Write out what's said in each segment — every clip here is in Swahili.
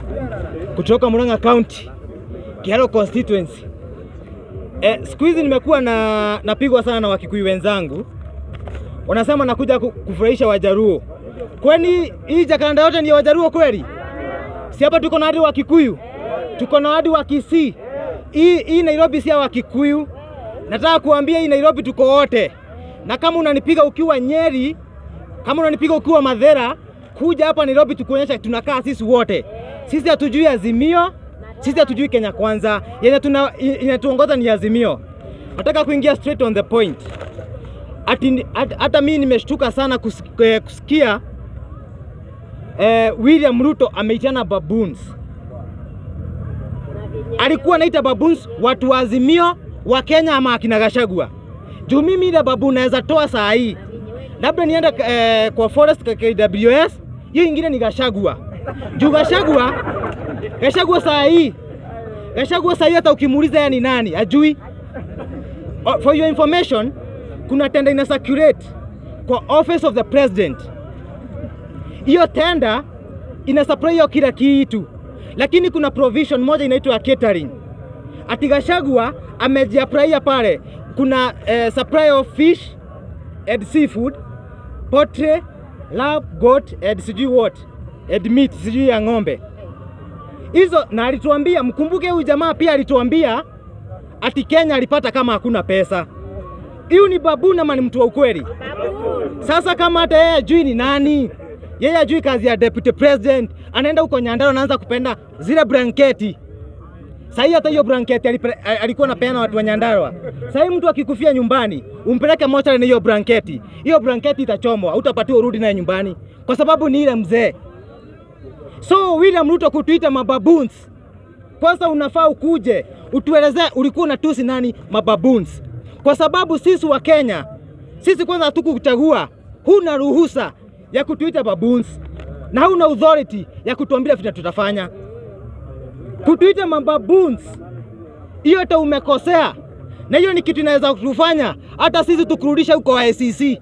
kutoka Murang'a County, Kiaro constituency. Siku hizi nimekuwa napigwa sana na Wakikuyu wenzangu. Wanasema nakuja kufurahisha Wajaruo. Kwani hii Jakaranda yote ni Wajaruo kweli? Si hapa tuko na hadi wa Kikuyu. Tuko na hadi wa Kisii. Hii Nairobi si ya Wakikuyu. Nataka kuambia hii Nairobi tuko wote. Na kama unanipiga ukiwa Nyeri, kama unanipiga ukiwa Madhera, kuja hapa Nairobi tukuonyesha tunakaa sisi wote. Sisi hatujui Azimio, sisi hatujui Kenya Kwanza. Yenye inatuongoza ni Azimio. Nataka kuingia straight on the point. Hata mimi nimeshtuka sana kusikia William Ruto ameitana baboons. Alikuwa anaita baboons watu wa Azimio wa Kenya ama akina Gachagua. Juu mimi ile baboon naweza toa saa hii. Labda nienda kwa forest KWS, hiyo ingine ni Gachagua. Juu Gachagua saa hii. Gachagua saa hii hata ukimuuliza yeye ni nani, ajui. For your information, kuna tender ina circulate kwa office of the president. Hiyo tender ina supply hiyo kila kitu. Lakini kuna provision moja inaitwa catering. Ati Gachagua amejiapply pale. Kuna supply of fish and seafood, poultry, lamb, goat and sijui what, and meat sijui ya ng'ombe. Hizo na alituambia, mkumbuke huyu jamaa pia alituambia ati Kenya alipata kama hakuna pesa. Hiyo ni baboon ama ni mtu wa ukweli? Sasa kama hata yeye ajui ni nani, yeye ajui kazi ya deputy president, anaenda huko Nyandarua anaanza kupenda zile blanketi. Sasa hata hiyo blanketi alikuwa anapeana watu wa Nyandarua. Sasa mtu akikufia nyumbani, umpeleke mochari na hiyo blanketi. Hiyo blanketi itachomwa, hutapatiwa urudi naye nyumbani kwa sababu ni ile mzee. So William Ruto kutuita mababoons. Kwanza unafaa ukuje, utuelezee ulikuwa unatusi nani mababoons. Kwa sababu sisi wa Kenya, sisi kwanza hatukukuchagua. Huna ruhusa ya kutuita baboons na huna authority ya kutuambia vitu tutafanya. Kutuita mababoons, hiyo hata umekosea. Na hiyo ni kitu inaweza kutufanya hata sisi tukurudisha huko ICC.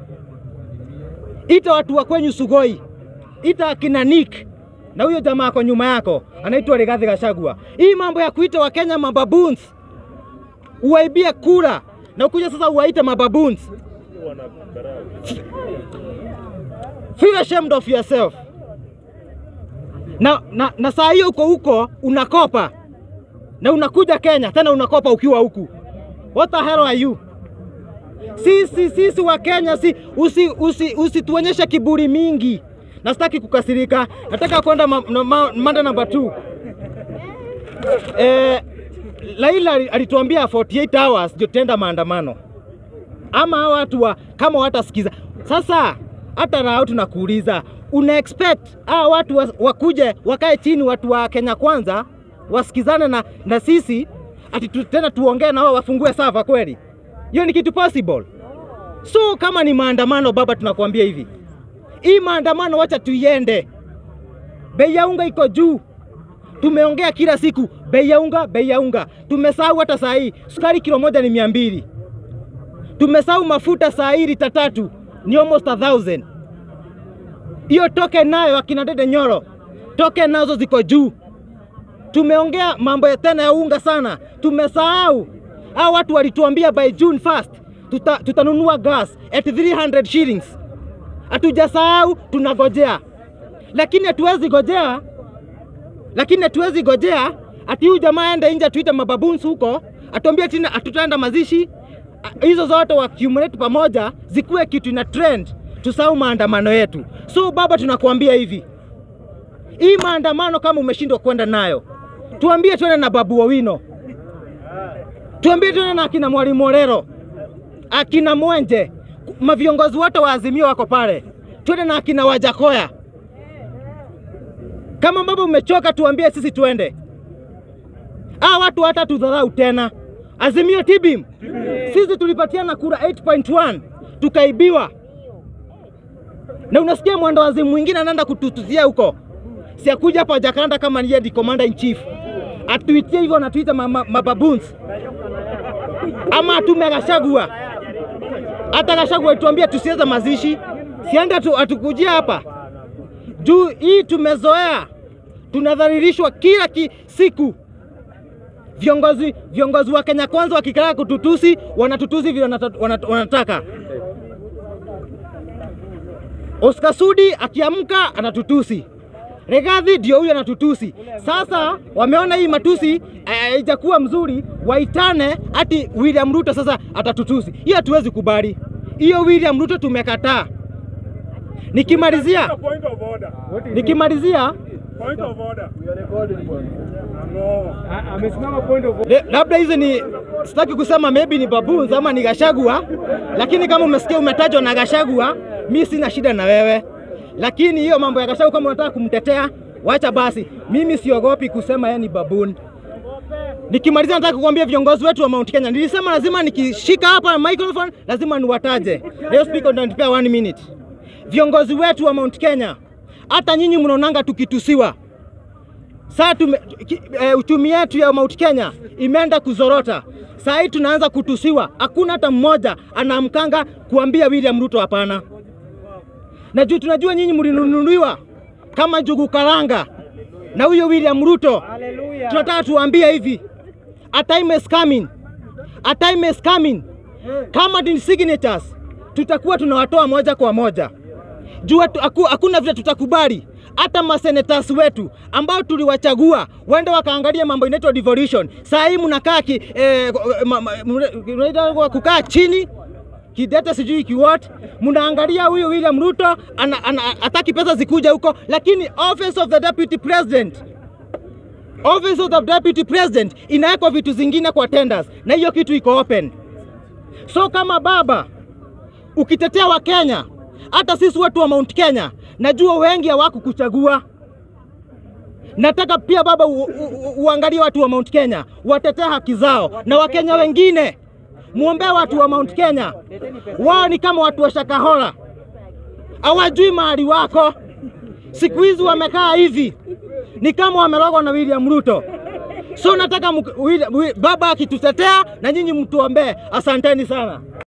Ita watu wa kwenyu Sugoi, ita akina Nick na huyo jamaa kwa nyuma yako anaitwa Rigathi Gachagua. Hii mambo ya kuita wa Kenya mababoons, uwaibie kura na ukuja sasa uwaite mababoons. Feel ashamed of yourself. Na saa hiyo huko unakopa na unakuja Kenya tena unakopa ukiwa huku. What the hell are you? Sisi wa Kenya usituonyeshe kiburi mingi. Na sitaki kukasirika. Nataka kwenda mada number 2. Raila alituambia 48 hours ndio tenda maandamano. Ama watu kama watasikiza. Sasa hata rao tunakuuliza, una expect watu wakuje wakae chini, watu wa Kenya Kwanza wasikizane na sisi ati tena tuongee na wao wafungue sava kweli? Hiyo ni kitu possible? So kama ni maandamano baba, tunakuambia hivi. Hii maandamano wacha tuiende. Bei ya unga iko juu. Tumeongea kila siku bei ya unga. Tumesahau hata saa hii sukari kilo moja ni 200. Tumesahau mafuta saa hii lita 3 ni almost 1000. Hiyo toke nayo akina Dede Nyoro. Toke nazo ziko juu. Tumeongea mambo ya tena ya unga sana. Tumesahau watu walituambia by June 1st tutanunua gas at 300 shillings. Hatujasahau, tunagojea. Lakini hatuwezi gojea ati huyu jamaa aende nje tuite mababoons huko, atuambia tena hatutaenda mazishi. Hizo zote accumulate pamoja zikuwe kitu ina trend, tusahau maandamano yetu. So baba, tunakuambia hivi. Hii maandamano kama umeshindwa kwenda nayo, tuambie tuende na Babu Owino. Tuambie tuende na akina Mwalimu Orero, akina Mwenje, maviongozi wote wa Azimio wako pale. Tuende na akina Wajakoya. Kama baba umechoka, tuambie sisi tuende. Watu hata tudharau tena. Azimio tibim. Sisi tulipatiana kura 8.1 tukaibiwa. Na unasikia mwendo wazimu mwingine anaenda kututuzia huko. Siakuja hapa Jakaranda kama niye di commander in chief. Atuitie hivyo na tuita mababoons. Ama atume Gachagua. Hata Gachagua tuambia tusiweza mazishi. Sianga atukujia hapa. Juu hii tumezoea. tunadhalilishwa kila siku. Viongozi wa Kenya Kwanza wakikaa kututusi, wanatutusi vile wanataka. Oscar Sudi akiamka anatutusi. Rigathi ndio huyo anatutusi. Sasa wameona hii matusi haijakuwa mzuri, waitane ati William Ruto sasa atatutusi. Hiyo hatuwezi kubali. Hiyo William Ruto tumekataa. Nikimalizia point of order. Amesimama point of order. Labda hizo ni sitaki kusema maybe ni BABOON ama ni Gachagua, lakini kama umesikia umetajwa na Gachagua, mimi sina shida na wewe. Lakini hiyo mambo ya Gachagua kama unataka kumtetea, wacha basi. Mimi siogopi kusema yeye ni BABOON. Nikimalizia nataka kukuambia viongozi wetu wa Mount Kenya. Nilisema lazima nikishika hapa microphone lazima niwataje. Leo speaker unanipea 1 minute. Viongozi wetu wa Mount Kenya, hata nyinyi mnaonanga tukitusiwa. Sasa uchumi wetu ya Mount Kenya imeenda kuzorota. Sasa hii tunaanza kutusiwa. Hakuna hata mmoja anaamkanga kuambia William Ruto hapana. Na tunajua nyinyi mlinunuliwa kama jugu karanga na huyo William Ruto. Tunataka tuambie hivi, a time is coming. A time is coming. Kama ni signatures tutakuwa tunawatoa moja kwa moja. Jua hakuna vile tutakubali hata masenators wetu ambao tuliwachagua waende wakaangalia mambo inaitwa devolution. Sasa hii mnakaa kukaa chini kidete sijui kiwat, mnaangalia huyo William Ruto ataki pesa zikuja huko, lakini office of the deputy president inaweka vitu zingine kwa tenders na hiyo kitu iko open. So kama baba ukitetea wa Kenya, hata sisi watu wa Mount Kenya najua wengi hawakukuchagua. Nataka pia baba uangalie watu wa Mount Kenya watetea haki zao, na Wakenya wengine muombe watu wa Mount Kenya. Wao ni kama watu wa Shakahola, hawajui mahali wako. Siku hizi wamekaa hivi ni kama wamerogwa na William Ruto. So nataka baba akitutetea na nyinyi mtuombe. Asanteni sana.